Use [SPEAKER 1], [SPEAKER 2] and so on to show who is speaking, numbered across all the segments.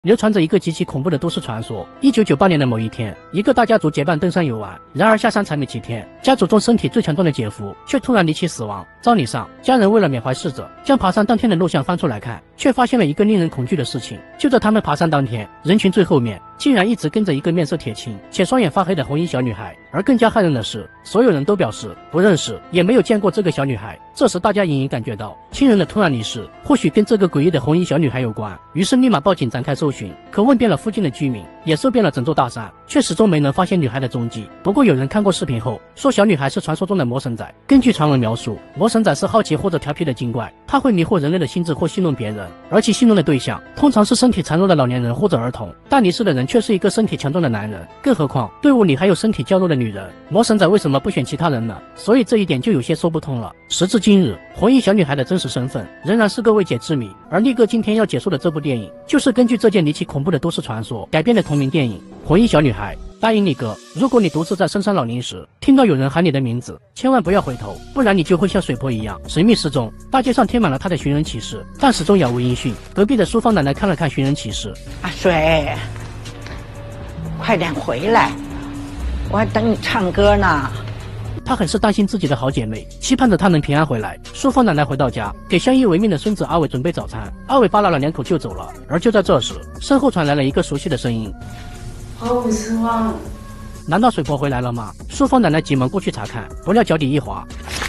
[SPEAKER 1] 流传着一个极其恐怖的都市传说。1998年的某一天，一个大家族结伴登山游玩，然而下山才没几天，家族中身体最强壮的姐夫却突然离奇死亡。葬礼上，家人为了缅怀逝者，将爬山当天的录像翻出来看，却发现了一个令人恐惧的事情。就在他们爬山当天，人群最后面竟然一直跟着一个面色铁青且双眼发黑的红衣小女孩。而更加骇人的是，所有人都表示不认识，也没有见过这个小女孩。这时大家隐隐感觉到亲人的突然离世或许跟这个诡异的红衣小女孩有关，于是立马报警展开搜寻，可问遍了附近的居民，也搜遍了整座大山，却始终没能发现女孩的踪迹。不过有人看过视频后说，小女孩是传说中的魔神仔。根据传闻描述，魔神仔是好奇或者调皮的精怪，他会迷惑人类的心智或戏弄别人，而其戏弄的对象通常是身体孱弱的老年人或者儿童，但离世的人却是一个身体强壮的男人，更何况队伍里还有身体较弱的女人。魔神仔为什么不选其他人呢？所以这一点就有些说不通了。时至今日，红衣小女孩的真实身份仍然是个未解之谜，而力哥今天要解说的这部电影就是根据这件离奇恐怖的都市传说改编的同名电影《红衣小女孩》。答应力哥，如果你独自在深山老林时听到有人喊你的名字，千万不要回头，不然你就会像水婆一样神秘失踪。大街上贴满了她的寻人启事，但始终杳无音讯。隔壁的淑芳奶奶看了看寻人启事，
[SPEAKER 2] 阿水，快点回来，我还等你唱歌呢。
[SPEAKER 1] 她很是担心自己的好姐妹，期盼着她能平安回来。淑芳奶奶回到家，给相依为命的孙子阿伟准备早餐。阿伟扒拉了2口就走了。而就在这时，身后传来了一个熟悉的声音：
[SPEAKER 3] 好失望。
[SPEAKER 1] 难道水婆回来了吗？淑芳奶奶急忙过去查看，不料脚底一滑。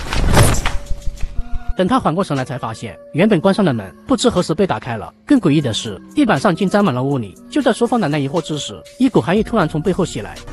[SPEAKER 1] 等她缓过神来，才发现原本关上的门不知何时被打开了。更诡异的是，地板上竟沾满了污泥。就在淑芳奶奶疑惑之时，一股寒意突然从背后袭来。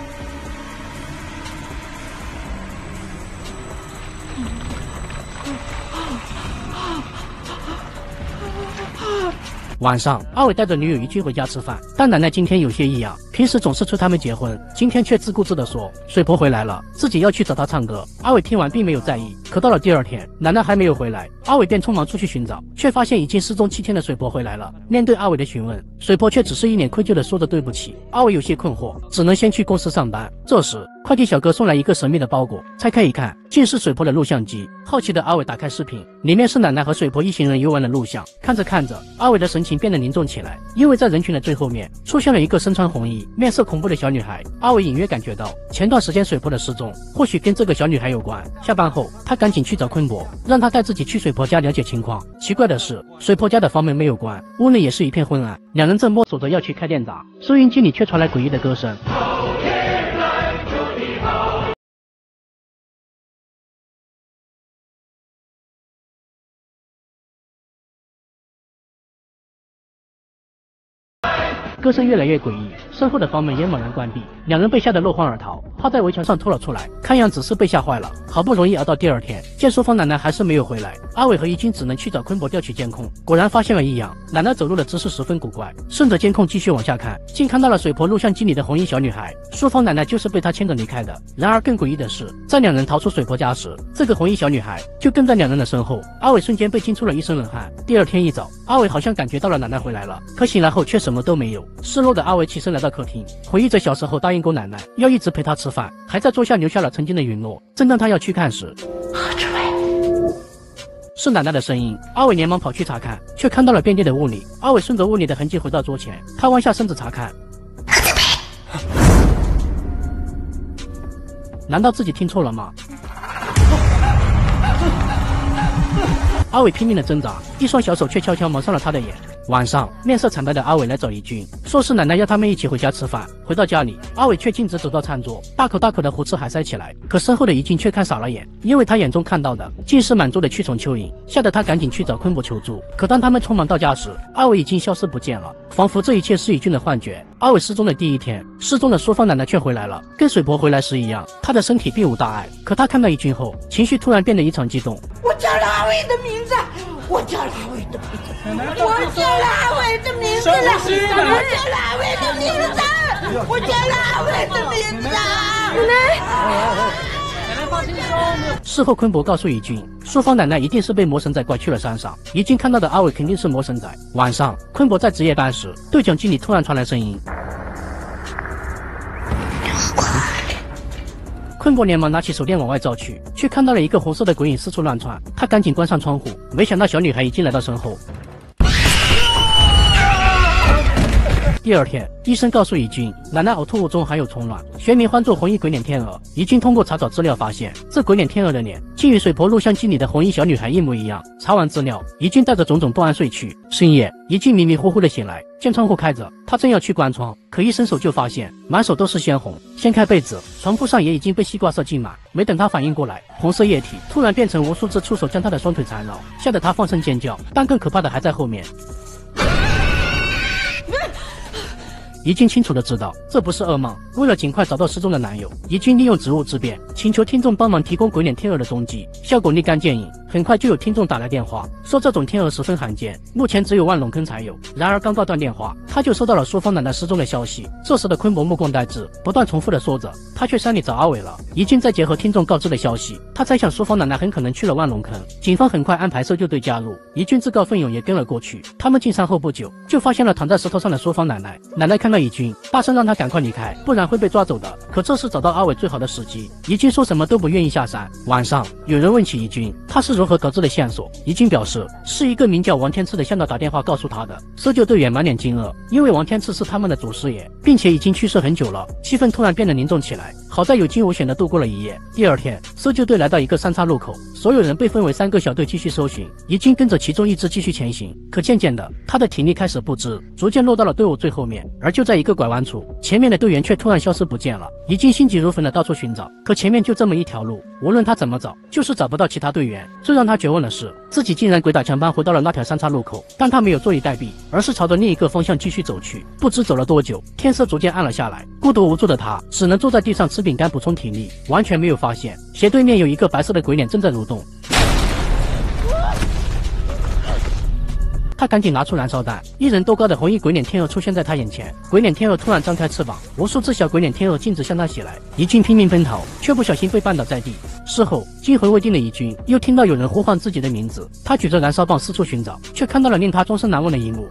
[SPEAKER 1] 晚上，阿伟带着女友一起回家吃饭，但奶奶今天有些异样，平时总是催他们结婚，今天却自顾自地说水婆回来了，自己要去找她唱歌。阿伟听完并没有在意，可到了第2天，奶奶还没有回来，阿伟便匆忙出去寻找，却发现已经失踪7天的水婆回来了。面对阿伟的询问，水婆却只是一脸愧疚地说着对不起。阿伟有些困惑，只能先去公司上班。这时，快递小哥送来一个神秘的包裹，拆开一看，竟是水婆的录像机。好奇的阿伟打开视频，里面是奶奶和水婆一行人游玩的录像。看着看着，阿伟的神情变得凝重起来，因为在人群的最后面出现了一个身穿红衣、面色恐怖的小女孩。阿伟隐约感觉到前段时间水婆的失踪或许跟这个小女孩有关。下班后，他赶紧去找坤伯，让他带自己去水婆家了解情况。奇怪的是，水婆家的房门没有关，屋内也是一片昏暗。两人正摸索着要去开电闸，收音机里却传来诡异的歌声。歌声越来越诡异，身后的房门也猛然关闭，两人被吓得落荒而逃，趴在围墙上拖了出来，看样子是被吓坏了。好不容易熬到第2天，见淑芳奶奶还是没有回来，阿伟和怡君只能去找坤伯调取监控，果然发现了异样，奶奶走路的姿势十分古怪。顺着监控继续往下看，竟看到了水婆录像机里的红衣小女孩，淑芳奶奶就是被她牵着离开的。然而更诡异的是，在两人逃出水婆家时，这个红衣小女孩就跟在两人的身后。阿伟瞬间被惊出了一身冷汗。第2天一早，阿伟好像感觉到了奶奶回来了，可醒来后却什么都没有。失落的阿伟起身来到客厅，回忆着小时候答应过奶奶要一直陪她吃饭，还在桌下留下了曾经的允诺。正当他要去看时，
[SPEAKER 2] 何志伟，
[SPEAKER 1] 是奶奶的声音。阿伟连忙跑去查看，却看到了遍地的污泥。阿伟顺着污泥的痕迹回到桌前，他弯下身子查看。难道自己听错了吗？阿伟拼命的挣扎，一双小手却悄悄蒙上了他的眼。晚上，面色惨白的阿伟来找怡君，说是奶奶要他们一起回家吃饭。回到家里，阿伟却径直走到餐桌，大口大口的胡吃海塞起来。可身后的怡君却看傻了眼，因为他眼中看到的竟是满桌的蛆虫蚯蚓，吓得他赶紧去找坤伯求助。可当他们匆忙到家时，阿伟已经消失不见了，仿佛这一切是怡君的幻觉。阿伟失踪的第1天，失踪的淑芳奶奶却回来了，跟水婆回来时一样，她的身体并无大碍。可她看到怡君后，情绪突然变得异常激动。
[SPEAKER 2] 我叫了阿伟的名字，我叫了阿伟的名字，我叫了阿伟的名字了，我叫了阿伟的名字，我叫了阿伟的名字。
[SPEAKER 3] 奶奶放轻松。
[SPEAKER 1] 事后坤伯告诉怡君，淑芳奶奶一定是被魔神仔拐去了山上，怡君看到的阿伟肯定是魔神仔。晚上，坤伯在值夜班时，对讲机里突然传来声音。坤伯连忙拿起手电往外照去，却看到了一个红色的鬼影四处乱窜。他赶紧关上窗户，没想到小女孩已经来到身后。 第二天，医生告诉怡君，奶奶呕吐物中含有虫卵，学名唤作红衣鬼脸天鹅。怡君通过查找资料发现，这鬼脸天鹅的脸竟与水婆录像机里的红衣小女孩一模一样。查完资料，怡君带着种种不安睡去。深夜，怡君迷迷糊糊的醒来，见窗户开着，她正要去关窗，可一伸手就发现满手都是鲜红。掀开被子，床铺上也已经被西瓜色浸满。没等她反应过来，红色液体突然变成无数只触手将她的双腿缠绕，吓得她放声尖叫。但更可怕的还在后面。怡君清楚的知道这不是噩梦，为了尽快找到失踪的男友，怡君利用职务之便，请求听众帮忙提供鬼脸天鹅的踪迹，效果立竿见影。很快就有听众打来电话，说这种天鹅十分罕见，目前只有万隆坑才有。然而刚挂断电话，他就收到了淑芳奶奶失踪的消息。这时的坤伯目光呆滞，不断重复的说着他去山里找阿伟了。怡君再结合听众告知的消息，他猜想淑芳奶奶很可能去了万隆坑。警方很快安排搜救队加入，怡君自告奋勇也跟了过去。他们进山后不久，就发现了躺在石头上的淑芳奶奶。奶奶看到怡君，大声让他赶快离开，不然会被抓走的。可这是找到阿伟最好的时机，怡君说什么都不愿意下山。晚上，有人问起怡君，他是如何得知的线索。怡君表示，是一个名叫王天赐的向导打电话告诉他的。搜救队员满脸惊愕，因为王天赐是他们的祖师爷，并且已经去世很久了。气氛突然变得凝重起来。好在有惊无险的度过了一夜。第二天，搜救队来到一个三岔路口，所有人被分为3个小队继续搜寻。怡君跟着其中一支继续前行，可渐渐的，他的体力开始不支，逐渐落到了队伍最后面。而就在一个拐弯处，前面的队员却突然消失不见了。怡君心急如焚的到处寻找，可前面就这么一条路，无论他怎么找，就是找不到其他队员。最让他绝望的是，自己竟然鬼打墙般回到了那条三岔路口，但他没有坐以待毙，而是朝着另一个方向继续走去。不知走了多久，天色逐渐暗了下来，孤独无助的他只能坐在地上吃饼干补充体力，完全没有发现斜对面有一个白色的鬼脸正在蠕动。他赶紧拿出燃烧弹，1人多高的红衣鬼脸天鹅出现在他眼前。鬼脸天鹅突然张开翅膀，无数只小鬼脸天鹅径直向他袭来。怡君拼命奔逃，却不小心被绊倒在地。事后惊魂未定的怡君又听到有人呼唤自己的名字，他举着燃烧棒四处寻找，却看到了令他终身难忘的一幕。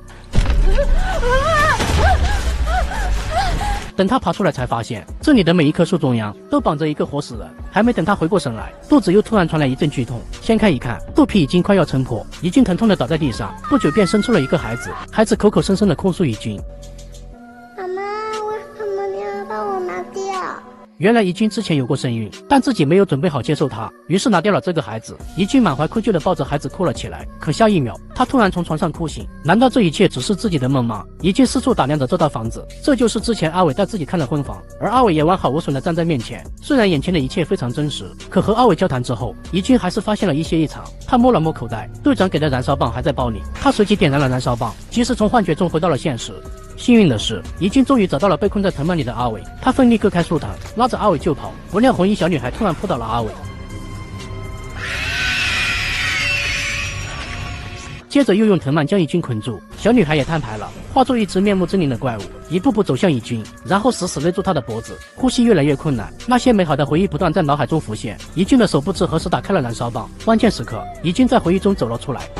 [SPEAKER 1] 等他爬出来才发现，这里的每一棵树中央都绑着一个活死人。还没等他回过神来，肚子又突然传来一阵剧痛，掀开一看，肚皮已经快要撑破，怡君疼痛的倒在地上。不久便生出了一个孩子，孩子口口声声的控诉怡君：
[SPEAKER 4] 妈妈，为什么你要把我拿掉？
[SPEAKER 1] 原来怡君之前有过身孕，但自己没有准备好接受他，于是拿掉了这个孩子。怡君满怀愧疚的抱着孩子哭了起来，可下一秒，他突然从床上哭醒。难道这一切只是自己的梦吗？怡君四处打量着这套房子，这就是之前阿伟带自己看的婚房，而阿伟也完好无损的站在面前。虽然眼前的一切非常真实，可和阿伟交谈之后，怡君还是发现了一些异常。他摸了摸口袋，队长给的燃烧棒还在包里，他随即点燃了燃烧棒，及时从幻觉中回到了现实。幸运的是，怡君终于找到了被困在藤蔓里的阿伟，他奋力割开树藤，拉着阿伟就跑，不料红衣小女孩突然扑倒了阿伟。接着又用藤蔓将怡君捆住，小女孩也摊牌了，化作一只面目狰狞的怪物，一步步走向怡君，然后死死勒住她的脖子，呼吸越来越困难。那些美好的回忆不断在脑海中浮现，怡君的手不知何时打开了燃烧棒，关键时刻，怡君在回忆中走了出来。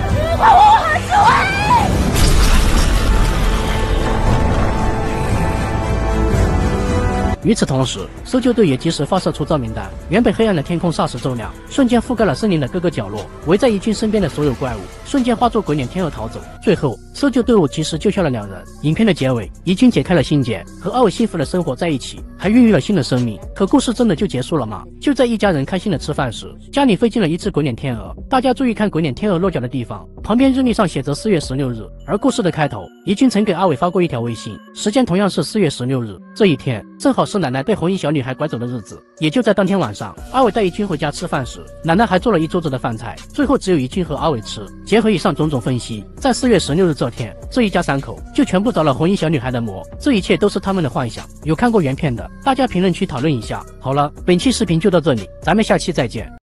[SPEAKER 1] 与此同时，搜救队也及时发射出照明弹，原本黑暗的天空霎时骤亮，瞬间覆盖了森林的各个角落。围在怡君身边的所有怪物瞬间化作鬼脸天鹅逃走。最后，搜救队伍及时救下了2人。影片的结尾，怡君解开了心结，和阿伟幸福的生活在一起，还孕育了新的生命。可故事真的就结束了吗？就在一家人开心的吃饭时，家里飞进了一只鬼脸天鹅。大家注意看鬼脸天鹅落脚的地方，旁边日历上写着4月16日。而故事的开头，怡君曾给阿伟发过一条微信，时间同样是4月16日。这一天正好是奶奶被红衣小女孩拐走的日子。也就在当天晚上，阿伟带怡君回家吃饭时，奶奶还做了一桌子的饭菜，最后只有怡君和阿伟吃。结合以上种种分析，在4月16日这天，这一家3口就全部着了红衣小女孩的魔。这一切都是他们的幻想。有看过原片的，大家评论区讨论一下。好了，本期视频就到这里，咱们下期再见。